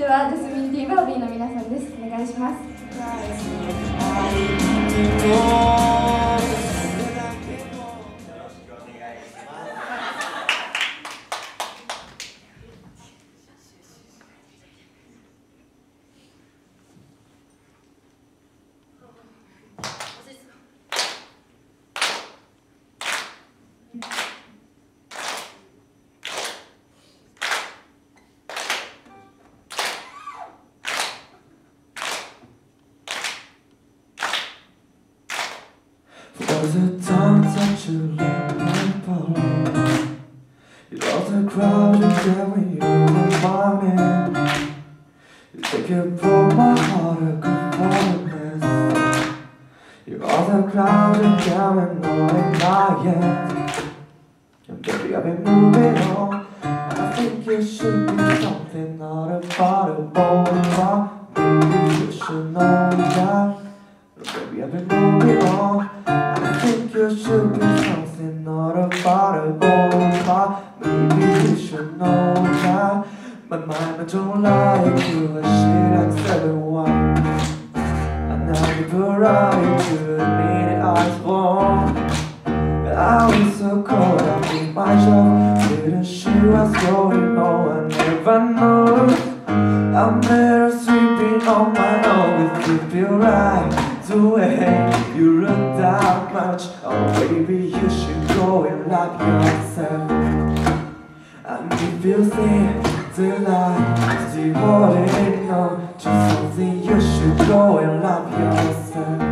ではジャスミン・ティー・バービーの皆さんです。お願いします。 Was the times that you let me follow? You lost the crowd you get when you were mine. You think you broke my heart, a good forgiveness. You lost the crowd you get when knowing my end. And baby, I've been moving on. I think you should be something, not a part of all. Maybe you should know that. Baby, I've been moving on. I think you should be something, not a part of all. Maybe you should know that. My mind, I don't like you, I shit like everyone. And now you've arrived to admit it, I was wrong. I was so cold, I made my job. Didn't see what's going on, I never know. I met her sleeping on my own. It could feel right the way you look that much. Oh baby, you should go and love yourself. And if you think the light still holding on to something, you should go and love yourself.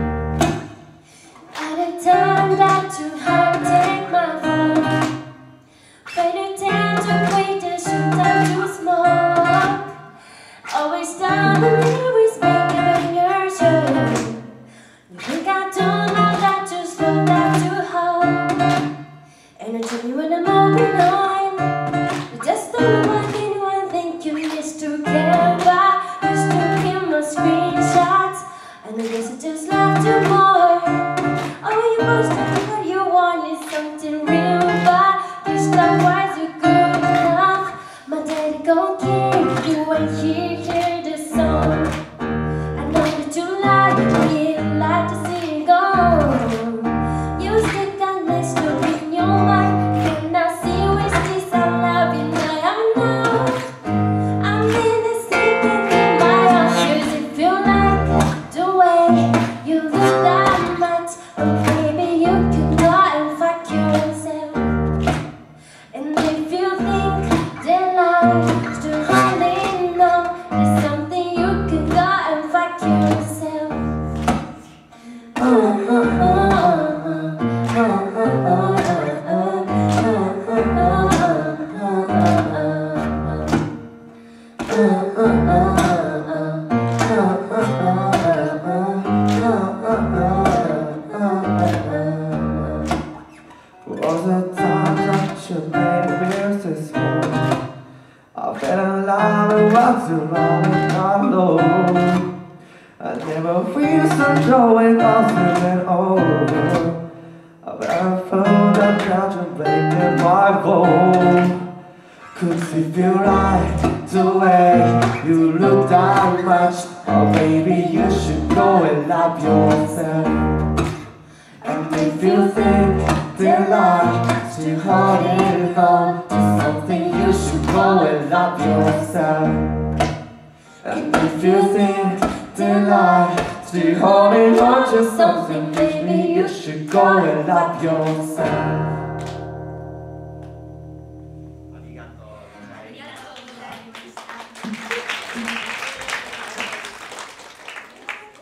At a time that you have take my phone, pay attention, wait to shoot down too small. Always down and always making your show. You think I don't know that you slow down too hard. And I tell you when I'm moving on, you just don't know what anyone think you used to care about. Used to keep my screenshots, and I guess I just love you more. Oh, you must have what you want is something real, but this time why's you good enough? My daddy gon' kick you and he hear the song. I know that you like me, like to see it go. You stick that next to me in your mind. Can I see with this I love you now? I know I'm in the sleeping in my arms. Does it feel like the way you look that much? Oh baby, you can go and fuck yourself. And if you think that I'm still holding on, there's something you can go and fuck yourself. Was the time that you made me this morning? I fell in love and was too long and not alone. I never feel so joy when I'm feeling over. I've ever felt that contemplating my phone. Could it feel right the way you look that much? Oh baby, you should go and love yourself. And if you think that I'm still holding on to something, you should go and love yourself. And if you think that I'm still holding on to something, baby, you should go and love yourself. Arigato.